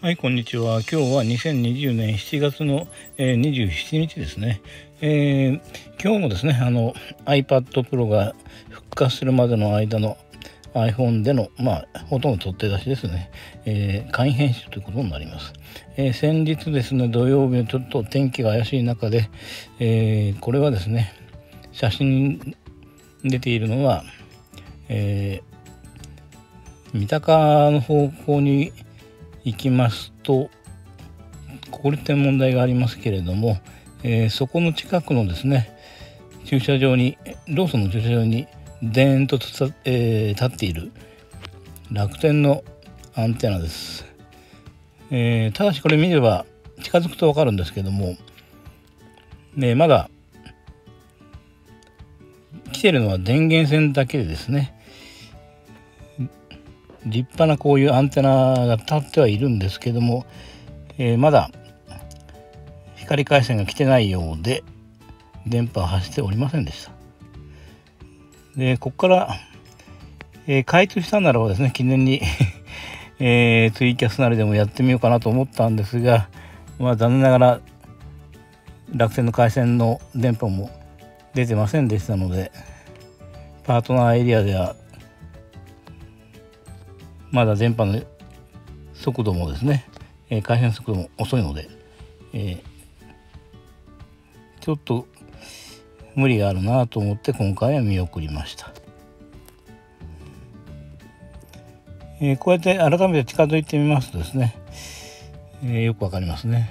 はい、こんにちは。今日は2020年7月の27日ですね。今日もですね、iPad Pro が復活するまでの間の iPhone での、ほとんど取って出しですね、簡易編集ということになります。先日ですね、土曜日のちょっと天気が怪しい中で、これはですね、写真に出ているのは、三鷹の方向に行きますとここで問題がありますけれども、そこの近くのですね駐車場にローソンの駐車場にでーんと立っている楽天のアンテナです。ただしこれ見れば近づくと分かるんですけども、まだ来てるのは電源線だけでですね、立派なこういうアンテナが立ってはいるんですけども、まだ光回線が来てないようで電波を発しておりませんでした。でここから、開通したならばですね記念に、ツイキャスなりでもやってみようかなと思ったんですが、残念ながら楽天の回線の電波も出てませんでしたので、パートナーエリアではまだ電波の速度もですね、回線速度も遅いので、ちょっと無理があるなと思って今回は見送りました。こうやって改めて近づいてみますとですね、よくわかりますね。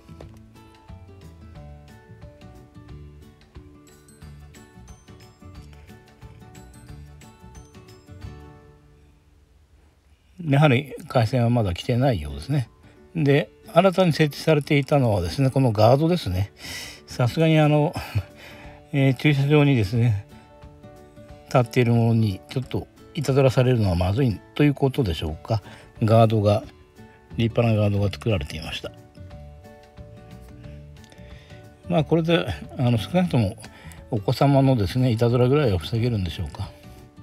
やはり回線はまだ来てないようですね。で新たに設置されていたのはですねこのガードですね。さすがに駐車場にですね立っているものにちょっといたずらされるのはまずいということでしょうか。ガードが立派なガードが作られていました。これで少なくともお子様のですねいたずらぐらいは防げるんでしょうか。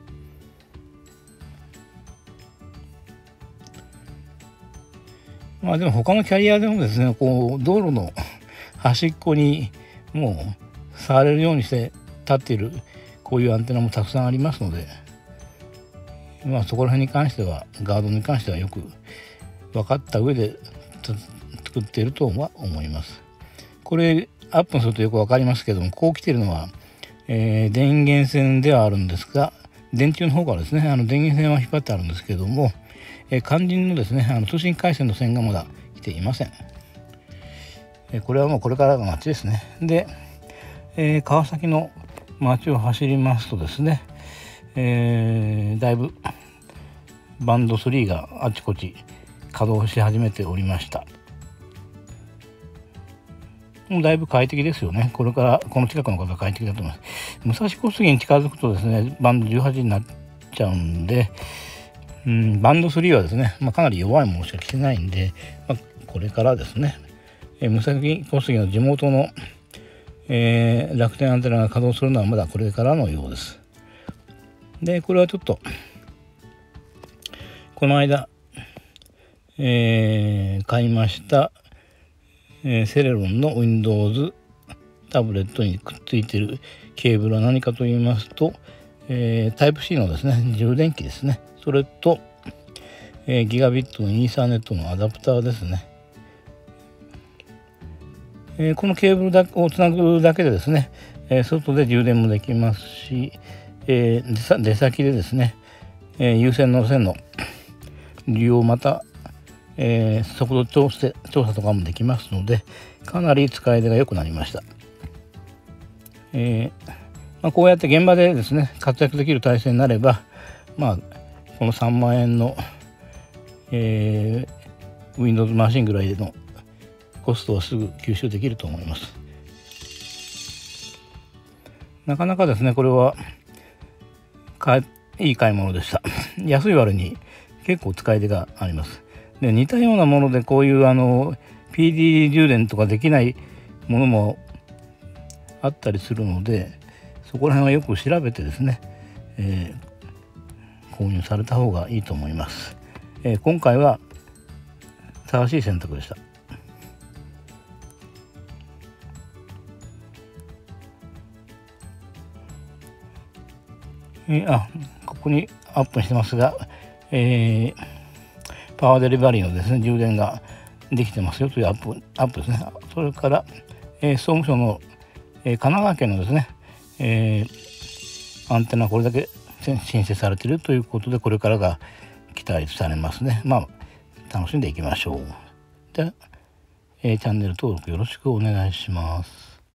でも他のキャリアでもですねこう道路の端っこにもう触れるようにして立っているこういうアンテナもたくさんありますので、そこら辺に関してはガードに関してはよく分かった上で作っているとは思います。これアップするとよく分かりますけども、こう来ているのは、電源線ではあるんですが、電柱の方からですね電源線は引っ張ってあるんですけども、肝心のですね通信回線の線がまだ来ていません。これはもうこれからが街ですね。で、川崎の街を走りますとですね、だいぶバンド3があちこち稼働し始めておりました。もうだいぶ快適ですよね。これからこの近くの方は快適だと思います。武蔵小杉に近づくとですねバンド18になっちゃうんで、バンド3はですね、かなり弱いものしか来てないんで、これからですね、武蔵小杉の地元の、楽天アンテナが稼働するのはまだこれからのようです。でこれはちょっとこの間、買いました、セレロンの Windows タブレットにくっついているケーブルは何かと言いますと、タイプ C のですね充電器ですね。それと、ギガビットのイーサネットのアダプターですね。このケーブルをつなぐだけでですね、外で充電もできますし、出先でですね、有線の線の利用また、速度調査とかもできますので、かなり使い出が良くなりました。こうやって現場でですね活躍できる体制になれば、この3万円の、Windows マシンぐらいのコストはすぐ吸収できると思います。なかなかですねこれはいい買い物でした。安い割に結構使い手があります。で似たようなものでこういう PD 充電とかできないものもあったりするので、そこら辺はよく調べてですね、購入された方がいいと思います。今回は正しい選択でした。ここにアップしてますが、パワーデリバリーのですね充電ができてますよというアップですね。それから、総務省の、神奈川県のですね、アンテナこれだけ申請されているということで、これからが期待されますね。楽しんでいきましょう。で、チャンネル登録よろしくお願いします。